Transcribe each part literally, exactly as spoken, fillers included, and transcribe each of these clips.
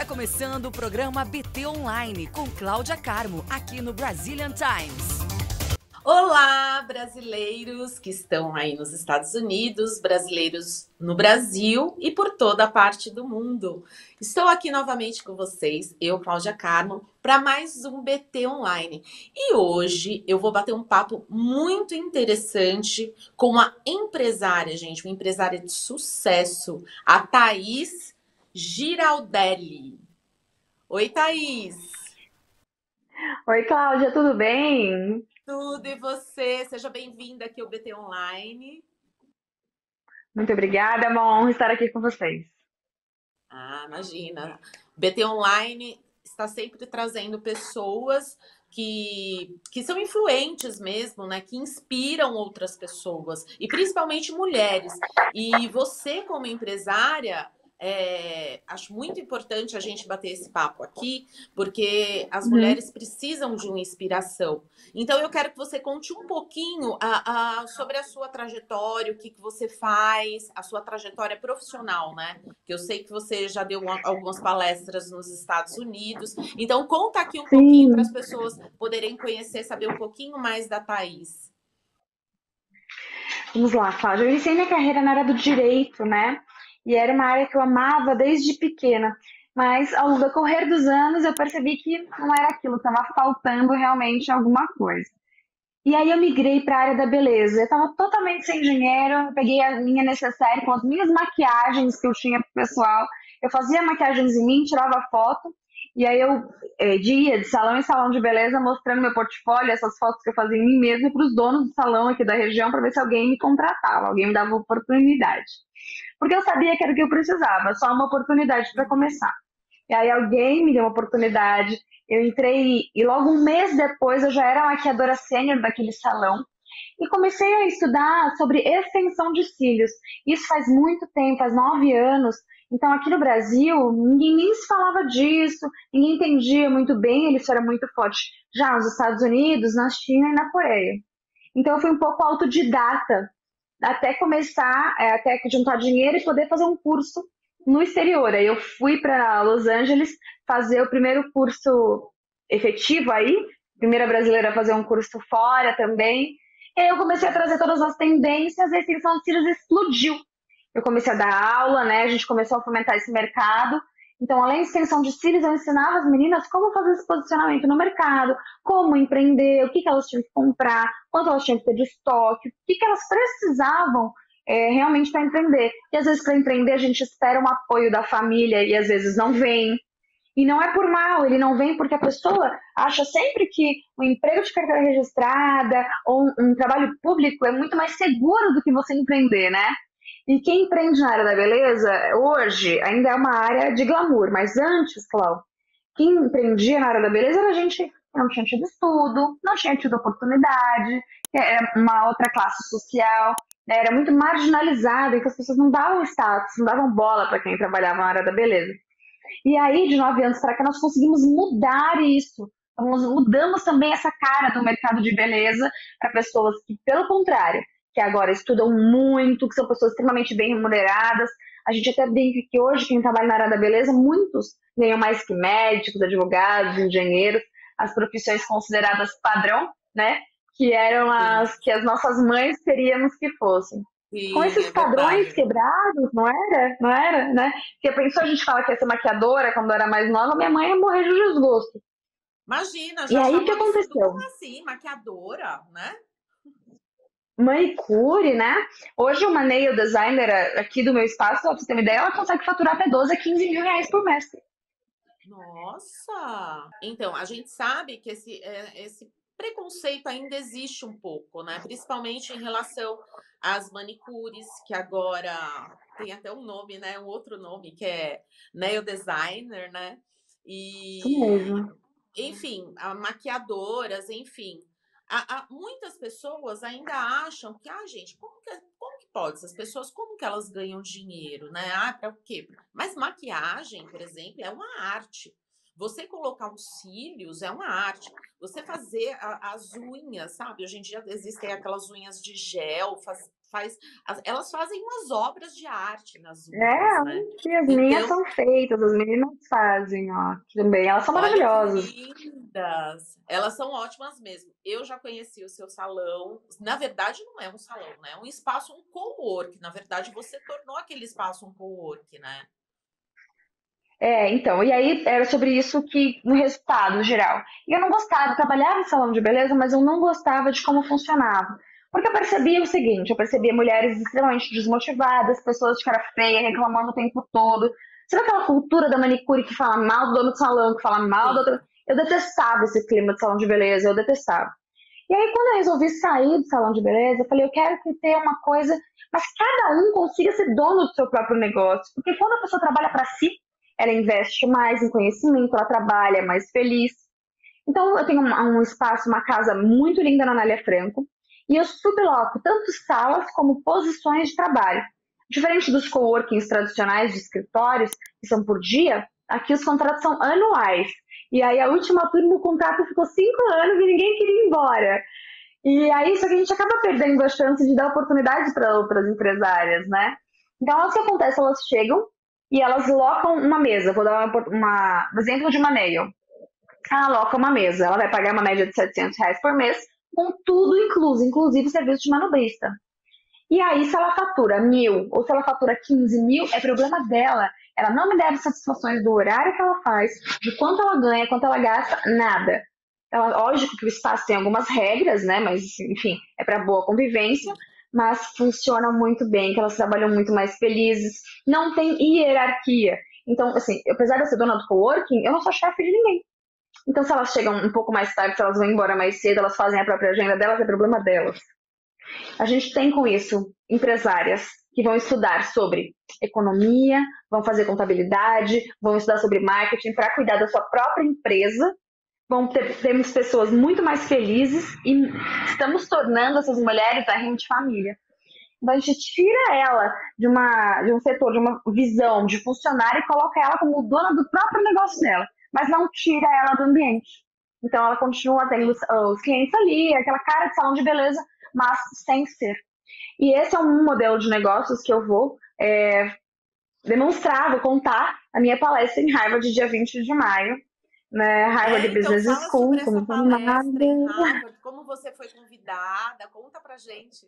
Está começando o programa B T Online com Cláudia Carmo, aqui no Brazilian Times. Olá, brasileiros que estão aí nos Estados Unidos, brasileiros no Brasil e por toda a parte do mundo. Estou aqui novamente com vocês, eu, Cláudia Carmo, para mais um B T Online. E hoje eu vou bater um papo muito interessante com uma empresária, gente, uma empresária de sucesso, a Thaís Giraldelli. Oi, Thaís! Oi, Cláudia, tudo bem? Tudo, e você? Seja bem-vinda aqui ao B T Online. Muito obrigada, é uma honra estar aqui com vocês. Ah, imagina. O B T Online está sempre trazendo pessoas que, que são influentes mesmo, né? Que inspiram outras pessoas, e principalmente mulheres. E você, como empresária, é, acho muito importante a gente bater esse papo aqui, porque as Uhum. mulheres precisam de uma inspiração. Então, eu quero que você conte um pouquinho a, a, sobre a sua trajetória, o que, que você faz, a sua trajetória profissional, né? Que eu sei que você já deu uma, algumas palestras nos Estados Unidos. Então, conta aqui um pouquinho para as Sim, pessoas poderem conhecer, saber um pouquinho mais da Thaís. vamos lá, Cláudia. Eu iniciei minha carreira na área do direito, né? E era uma área que eu amava desde pequena. Mas ao decorrer dos anos eu percebi que não era aquilo, estava faltando realmente alguma coisa. E aí eu migrei para a área da beleza. Eu estava totalmente sem dinheiro, eu peguei a minha necessaire com as minhas maquiagens que eu tinha pro pessoal. Eu fazia maquiagens em mim, tirava foto, e aí eu eh, de ia de salão em salão de beleza mostrando meu portfólio, essas fotos que eu fazia em mim mesma para os donos do salão aqui da região para ver se alguém me contratava, alguém me dava oportunidade. Porque eu sabia que era o que eu precisava, só uma oportunidade para começar. E aí alguém me deu uma oportunidade, eu entrei e logo um mês depois eu já era maquiadora sênior daquele salão e comecei a estudar sobre extensão de cílios. Isso faz muito tempo, faz nove anos. Então aqui no Brasil ninguém nem se falava disso, ninguém entendia muito bem, isso era muito forte já nos Estados Unidos, na China e na Coreia. Então eu fui um pouco autodidata até começar, é, até juntar dinheiro e poder fazer um curso no exterior. Aí eu fui para Los Angeles fazer o primeiro curso efetivo aí, primeira brasileira a fazer um curso fora também. E aí eu comecei a trazer todas as tendências, e a extensão de cílios explodiu. Eu comecei a dar aula, né? A gente começou a fomentar esse mercado. Então, além de extensão de cílios, eu ensinava as meninas como fazer esse posicionamento no mercado, como empreender, o que, que elas tinham que comprar, quanto elas tinham que ter de estoque, o que, que elas precisavam é, realmente para empreender. E às vezes, para empreender, a gente espera um apoio da família e às vezes não vem. E não é por mal, ele não vem porque a pessoa acha sempre que o emprego de carteira registrada ou um, um trabalho público é muito mais seguro do que você empreender, né? E quem empreende na área da beleza, hoje, ainda é uma área de glamour, mas antes, Cláudio, quem empreendia na área da beleza era gente que não tinha tido estudo, não tinha tido oportunidade, era uma outra classe social, né, era muito marginalizada, então as pessoas não davam status, não davam bola para quem trabalhava na área da beleza. E aí, de nove anos para cá, nós conseguimos mudar isso. Nós mudamos também essa cara do mercado de beleza para pessoas que, pelo contrário, que agora estudam muito, que são pessoas extremamente bem remuneradas. A gente até brinca que hoje, quem trabalha na área da beleza, muitos ganham mais que médicos, advogados, engenheiros, as profissões consideradas padrão, né? Que eram Sim, as que as nossas mães queríamos que fossem. Com sim, esses é padrões verdade. quebrados, não era? Não era, né? Porque pensou a gente fala que ia ser maquiadora quando eu era mais nova, minha mãe ia morrer de desgosto. Imagina, E já aí, o achava um que absurdo. aconteceu? Como assim? Maquiadora, né? Manicure, né? Hoje uma nail designer aqui do meu espaço, pra você ter uma ideia, ela consegue faturar até doze a quinze mil reais por mês. Nossa! Então, a gente sabe que esse, é, esse preconceito ainda existe um pouco, né? Principalmente em relação às manicures, que agora tem até um nome, né? Um outro nome, que é nail designer, né? Isso E, mesmo. enfim, a maquiadoras, enfim. A- a- muitas pessoas ainda acham que, ah, gente, como que, como que pode? Essas pessoas, como que elas ganham dinheiro, né? Ah, para o quê? Mas maquiagem, por exemplo, é uma arte. Você colocar os cílios é uma arte. Você fazer a- as unhas, sabe? Hoje em dia existem aquelas unhas de gel, faz- faz, elas fazem umas obras de arte nas É, unhas, né? e as minhas Então, são feitas, as meninas fazem, ó, também. Elas são olha que maravilhosas. lindas! Elas são ótimas mesmo. Eu já conheci o seu salão. Na verdade, não é um salão, né? É um espaço, um cowork. Na verdade, você tornou aquele espaço um cowork, né? É, então, e aí era sobre isso que, no resultado geral. E eu não gostava, eu trabalhava em salão de beleza, mas eu não gostava de como funcionava. Porque eu percebia o seguinte, eu percebia mulheres extremamente desmotivadas, pessoas de cara feia, reclamando o tempo todo. Sabe aquela cultura da manicure que fala mal do dono do salão, que fala mal do Sim. outro? Eu detestava esse clima de salão de beleza, eu detestava. E aí, quando eu resolvi sair do salão de beleza, eu falei, eu quero que tenha uma coisa, mas cada um consiga ser dono do seu próprio negócio. Porque quando a pessoa trabalha para si, ela investe mais em conhecimento, ela trabalha mais feliz. Então, eu tenho um, um espaço, uma casa muito linda na Anália Franco, e eu subloco tanto salas como posições de trabalho. Diferente dos coworkings tradicionais de escritórios, que são por dia, aqui os contratos são anuais. E aí, a última turma, o contrato ficou cinco anos e ninguém queria ir embora. E aí, só que a gente acaba perdendo a chance de dar oportunidade para outras empresárias, né? Então, o que acontece? Elas chegam e elas locam uma mesa. Vou dar uma, uma, um exemplo de uma nail. Ela aloca uma mesa. Ela vai pagar uma média de setecentos reais por mês, com tudo incluso, inclusive serviço de manobrista. E aí, se ela fatura mil ou se ela fatura quinze mil, é problema dela. Ela não me deve satisfações do horário que ela faz, de quanto ela ganha, quanto ela gasta, nada. Ela, lógico que o espaço tem algumas regras, né? Mas, enfim, é para boa convivência, mas funciona muito bem, que elas trabalham muito mais felizes, não tem hierarquia. Então, assim, apesar de eu ser dona do coworking, eu não sou chefe de ninguém. Então, se elas chegam um pouco mais tarde, se elas vão embora mais cedo, elas fazem a própria agenda delas, é problema delas. A gente tem com isso empresárias que vão estudar sobre economia, vão fazer contabilidade, vão estudar sobre marketing para cuidar da sua própria empresa. Vão ter, temos pessoas muito mais felizes e estamos tornando essas mulheres a rima de família. Então a gente tira ela de, uma, de um setor, de uma visão de funcionária e coloca ela como dona do próprio negócio dela, mas não tira ela do ambiente. Então ela continua tendo os, os clientes ali, aquela cara de salão de beleza, mas sem ser. E esse é um modelo de negócios que eu vou é, demonstrar, vou contar a minha palestra em Harvard, dia vinte de maio. Né, Harvard É, então Business fala School, sobre essa como palestra em Harvard, como você foi convidada, conta pra gente.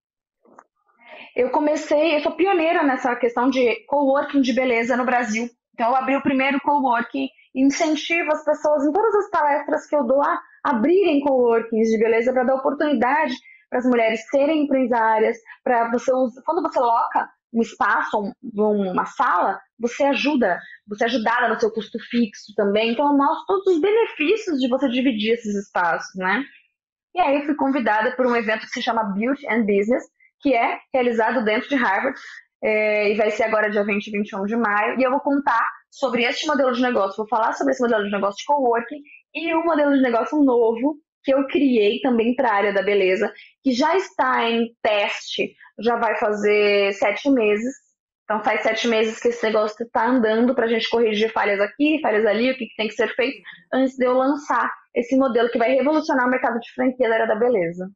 Eu comecei, eu sou pioneira nessa questão de coworking de beleza no Brasil. Então eu abri o primeiro coworking e incentivo as pessoas em todas as palestras que eu dou a abrirem coworkings de beleza para dar oportunidade para as mulheres serem empresárias, para você usar, quando você loca um espaço, uma sala, você ajuda, você é ajudada no seu custo fixo também. Então eu mostro todos os benefícios de você dividir esses espaços, né? E aí eu fui convidada por um evento que se chama Beauty and Business, que é realizado dentro de Harvard, é, e vai ser agora dia vinte e vinte e um de maio, e eu vou contar sobre este modelo de negócio, vou falar sobre esse modelo de negócio de coworking e um modelo de negócio novo que eu criei também para a área da beleza, que já está em teste, já vai fazer sete meses. Então faz sete meses que esse negócio está andando para a gente corrigir falhas aqui, falhas ali, o que, que tem que ser feito, antes de eu lançar esse modelo que vai revolucionar o mercado de franquia da área da beleza.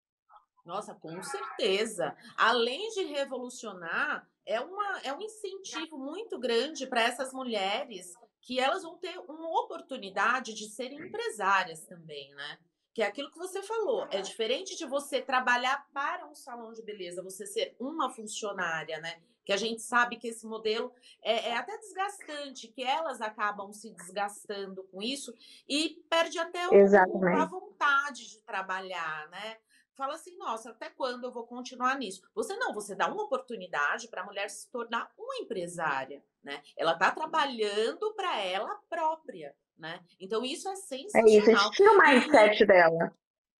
Nossa, com certeza. Além de revolucionar, é, uma, é um incentivo muito grande para essas mulheres que elas vão ter uma oportunidade de serem empresárias também, né? Que é aquilo que você falou, é diferente de você trabalhar para um salão de beleza, você ser uma funcionária, né? Que a gente sabe que esse modelo é, é até desgastante, que elas acabam se desgastando com isso e perde até o, o, a vontade de trabalhar, né? Fala assim, nossa, até quando eu vou continuar nisso? Você não, você dá uma oportunidade para a mulher se tornar uma empresária, né? Ela está trabalhando para ela própria, né? Então isso é sensacional. É isso, a gente tira o mindset e... dela.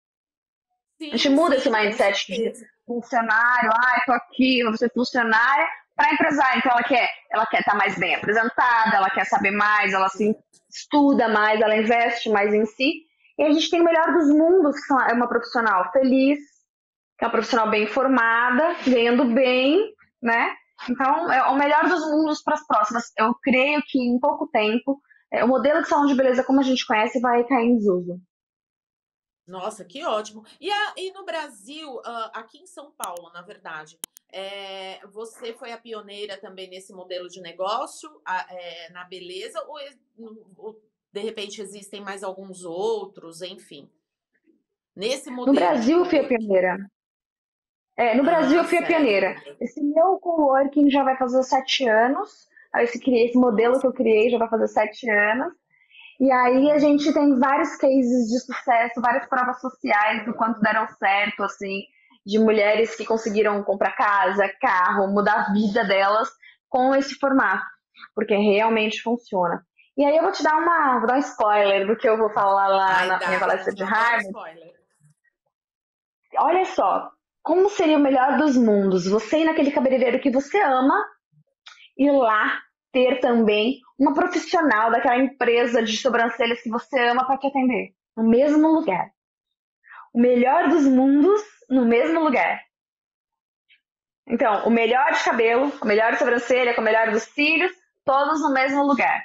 Sim, a gente muda sim, esse mindset de funcionário, ah, eu tô aqui, eu vou ser funcionária, para empresária. Então ela quer, ela quer estar mais bem apresentada, ela quer saber mais, ela se estuda mais, ela investe mais em si. E a gente tem o melhor dos mundos, que é uma profissional feliz, que é uma profissional bem formada, ganhando bem, né? Então, é o melhor dos mundos para as próximas. Eu creio que em pouco tempo, é, o modelo de salão de beleza como a gente conhece vai cair em desuso. Nossa, que ótimo. E, a- e no Brasil, ah, aqui em São Paulo, na verdade, é, você foi a pioneira também nesse modelo de negócio, a- é, na beleza, ou, ex- ou, de repente existem mais alguns outros, enfim, nesse No modelo de Brasil, eu fui a coworking? pioneira. É, no Brasil, Ah, eu fui a pioneira. certo. Esse meu coworking já vai fazer sete anos. Aí Esse, criei- esse modelo Nossa. que eu criei já vai fazer sete anos. E aí a Uhum. gente tem vários cases de sucesso, várias provas sociais do quanto deram certo, assim, de mulheres que conseguiram comprar casa, carro, mudar a vida delas com esse formato, porque realmente funciona. E aí eu vou te dar uma, vou dar um spoiler do que eu vou falar lá Ai, na minha dá, palestra gente, de eu adoro Harvard. spoiler. Olha só, como seria o melhor dos mundos? Você ir naquele cabeleireiro que você ama e lá ter também uma profissional daquela empresa de sobrancelhas que você ama para te atender. No mesmo lugar. O melhor dos mundos no mesmo lugar. Então, o melhor de cabelo, o melhor de sobrancelha, com o melhor dos cílios, todos no mesmo lugar.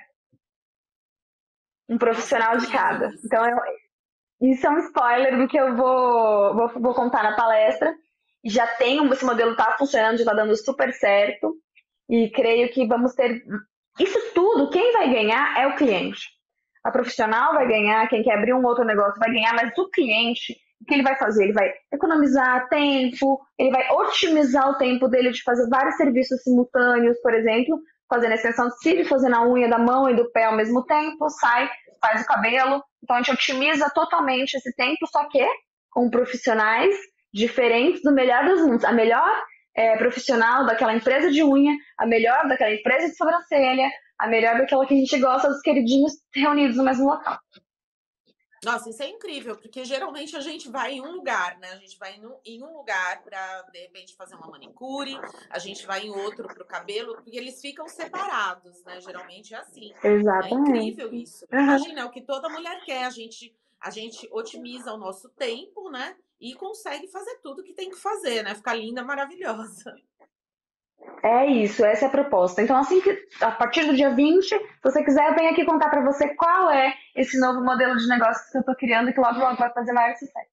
Um Nossa, profissional de incrível cada. isso. Então, eu, isso é um spoiler do que eu vou, vou, vou contar na palestra. Já tem, esse modelo está funcionando, já está dando super certo. E creio que vamos ter. Isso tudo, quem vai ganhar é o cliente. A profissional vai ganhar, quem quer abrir um outro negócio vai ganhar, mas o cliente, o que ele vai fazer? Ele vai economizar tempo, ele vai otimizar o tempo dele de fazer vários serviços simultâneos, por exemplo, fazendo a extensão de cílios, fazendo a unha da mão e do pé ao mesmo tempo, sai, faz o cabelo. Então a gente otimiza totalmente esse tempo, só que com profissionais diferentes do melhor dos mundos. A melhor é, profissional daquela empresa de unha, a melhor daquela empresa de sobrancelha, a melhor daquela que a gente gosta dos queridinhos reunidos no mesmo local. Nossa, isso é incrível, porque geralmente a gente vai em um lugar, né? A gente vai em um, em um lugar para, de repente, fazer uma manicure, a gente vai em outro para o cabelo, porque eles ficam separados, né? Geralmente é assim. É incrível Exatamente. isso. Uhum. Imagina, é o que toda mulher quer. A gente, a gente otimiza o nosso tempo, né? E consegue fazer tudo que tem que fazer, né? Ficar linda, maravilhosa. É isso, essa é a proposta. Então, assim que a partir do dia vinte, se você quiser, eu venho aqui contar para você qual é esse novo modelo de negócio que eu estou criando e que logo logo vai fazer maior sucesso.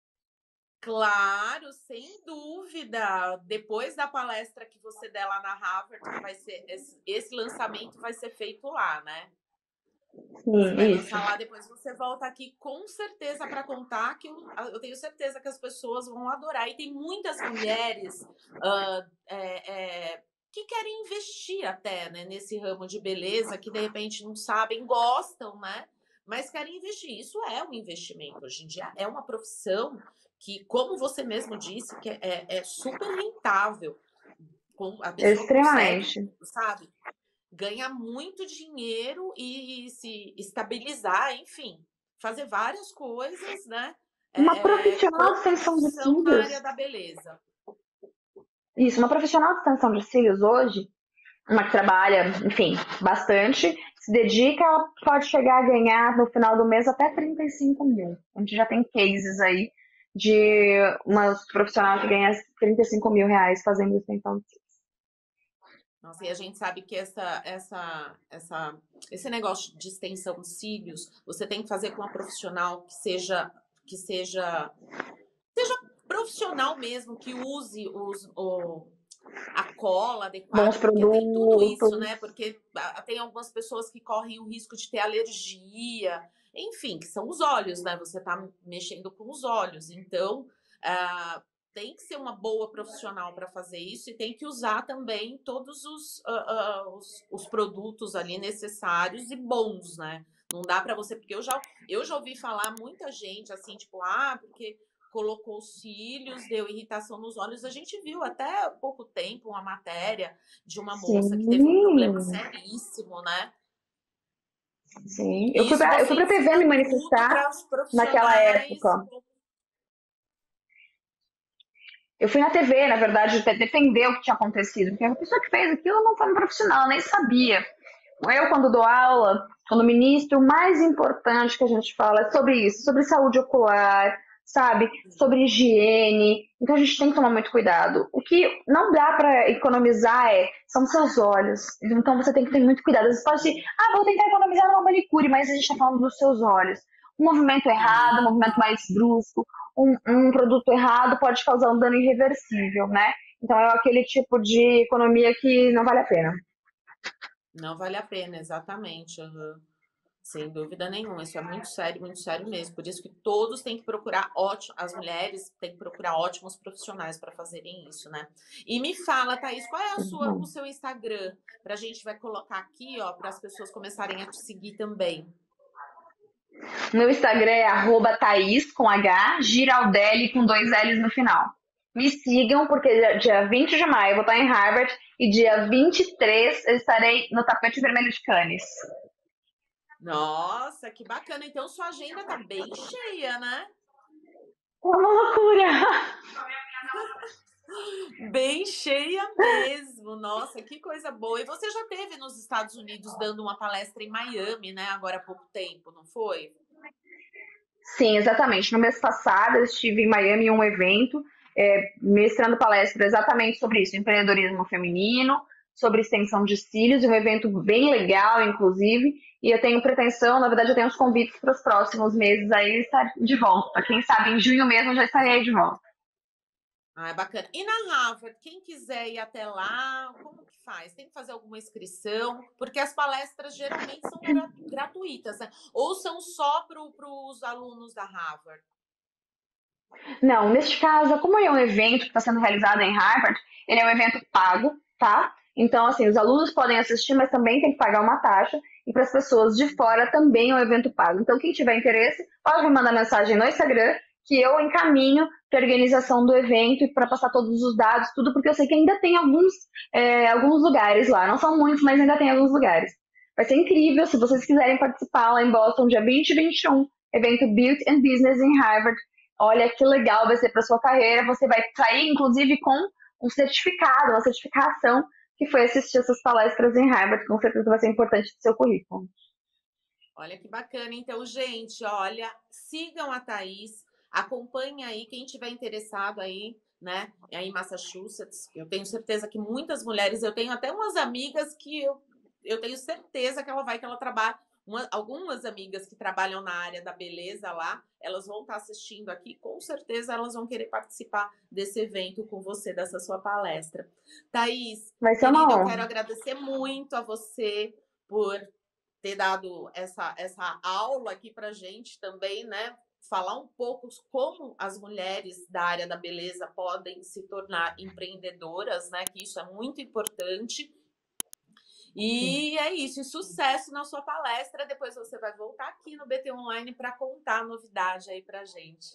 Claro, sem dúvida. Depois da palestra que você der lá na Harvard, que vai ser esse, esse lançamento vai ser feito lá, né? Você Sim, vai isso. lançar lá, depois você volta aqui com certeza para contar, que eu, eu tenho certeza que as pessoas vão adorar. E tem muitas mulheres ah, é, é, que querem investir até, né, nesse ramo de beleza, que de repente não sabem, gostam, né? Mas querem investir. Isso é um investimento. Hoje em dia é uma profissão que, como você mesmo disse, que é, é super rentável. A pessoa consegue, Extremamente. sabe? Ganhar muito dinheiro e, e se estabilizar, enfim, fazer várias coisas, né? Uma É, é, profissional de com extensão de profissão na cílios, área da beleza. isso, uma profissional de extensão de cílios hoje, uma que trabalha, enfim, bastante, se dedica, ela pode chegar a ganhar no final do mês até trinta e cinco mil. A gente já tem cases aí de uma profissional que ganha trinta e cinco mil reais fazendo extensão de cílios. Nossa, e a gente sabe que essa, essa, essa, esse negócio de extensão de cílios, você tem que fazer com uma profissional que seja, que seja, seja profissional mesmo, que use os, o, a cola Bons adequada, porque tem tudo isso, produtos. né? Porque ah, tem algumas pessoas que correm o risco de ter alergia, enfim, que são os olhos, né? Você tá mexendo com os olhos, então ah, tem que ser uma boa profissional para fazer isso e tem que usar também todos os, ah, ah, os, os produtos ali necessários e bons, né? Não dá para você, porque eu já, eu já ouvi falar muita gente assim, tipo, ah, porque colocou os cílios, deu irritação nos olhos. A gente viu até há pouco tempo uma matéria de uma moça que teve um problema Sim, seríssimo, né? sim. Eu E fui isso pra, eu você fui pra T V me ensina tudo manifestar para os naquela profissionais. época. Eu fui na T V, na verdade, defender o que tinha acontecido, porque a pessoa que fez aquilo não foi um profissional, nem sabia. Eu, quando dou aula, quando ministro, o mais importante que a gente fala é sobre isso, sobre saúde ocular, sabe? Sobre higiene. Então a gente tem que tomar muito cuidado. O que não dá para economizar é, são seus olhos. Então você tem que ter muito cuidado. Você pode dizer, ah, vou tentar economizar numa manicure, mas a gente está falando dos seus olhos. Um movimento errado, um movimento mais brusco, um, um produto errado pode causar um dano irreversível, né? Então é aquele tipo de economia que não vale a pena. Não vale a pena, exatamente. Uhum. Sem dúvida nenhuma, isso é muito sério, muito sério mesmo. Por isso que todos têm que procurar ótimo, as mulheres têm que procurar ótimos profissionais para fazerem isso, né? E me fala, Thaís, qual é a sua, o seu Instagram? Para a gente vai colocar aqui, ó, para as pessoas começarem a te seguir também. Meu Instagram é arroba Thaís com H, Giraldelli com dois L's no final. Me sigam, porque dia vinte de maio eu vou estar em Harvard e dia vinte e três eu estarei no tapete vermelho de Cannes. Nossa, que bacana. Então sua agenda tá bem cheia, né? Uma loucura! Bem cheia mesmo. Nossa, que coisa boa. E você já esteve nos Estados Unidos dando uma palestra em Miami, né? Agora há pouco tempo, não foi? Sim, exatamente. No mês passado eu estive em Miami em um evento, é, mestrando palestra exatamente sobre isso, empreendedorismo feminino, sobre extensão de cílios, um evento bem legal, inclusive, e eu tenho pretensão, na verdade eu tenho uns convites para os próximos meses aí estar de volta. Quem sabe em junho mesmo eu já estarei aí de volta. Ah, é bacana. E na Harvard, quem quiser ir até lá, como que faz? Tem que fazer alguma inscrição? Porque as palestras geralmente são gra gratuitas, né? Ou são só para os alunos da Harvard? Não, neste caso, como é um evento que está sendo realizado em Harvard, ele é um evento pago, tá? Então, assim, os alunos podem assistir, mas também tem que pagar uma taxa. E para as pessoas de fora também é um evento pago. Então, quem tiver interesse, pode me mandar mensagem no Instagram, que eu encaminho para a organização do evento e para passar todos os dados, tudo, porque eu sei que ainda tem alguns, é, alguns lugares lá. Não são muitos, mas ainda tem alguns lugares. Vai ser incrível se vocês quiserem participar lá em Boston, dia vinte e vinte e um, evento Beauty and Business em Harvard. Olha que legal vai ser para sua carreira. Você vai sair, inclusive, com um certificado, uma certificação que foi assistir essas palestras em Harvard. Com certeza vai ser importante no seu currículo. Olha que bacana. Então, gente, olha, sigam a Thaís, acompanhem aí quem tiver interessado aí, né? Aí em Massachusetts. Eu tenho certeza que muitas mulheres, eu tenho até umas amigas que eu, eu tenho certeza que ela vai, que ela trabalha. Uma, algumas amigas que trabalham na área da beleza lá, elas vão estar assistindo aqui, com certeza elas vão querer participar desse evento com você, dessa sua palestra. Thaís, vai ser querida, uma honra. eu quero agradecer muito a você por ter dado essa, essa aula aqui pra gente também, né? Falar um pouco como as mulheres da área da beleza podem se tornar empreendedoras, né? Que isso é muito importante. E é isso, e sucesso na sua palestra. Depois você vai voltar aqui no B T Online para contar a novidade aí pra gente.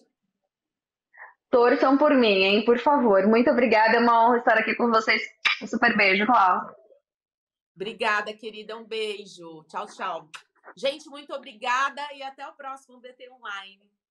Torçam por mim, hein? Por favor. Muito obrigada. É uma honra estar aqui com vocês. Um super beijo, Cláudia. Obrigada, querida. Um beijo. Tchau, tchau. Gente, muito obrigada e até o próximo B T Online.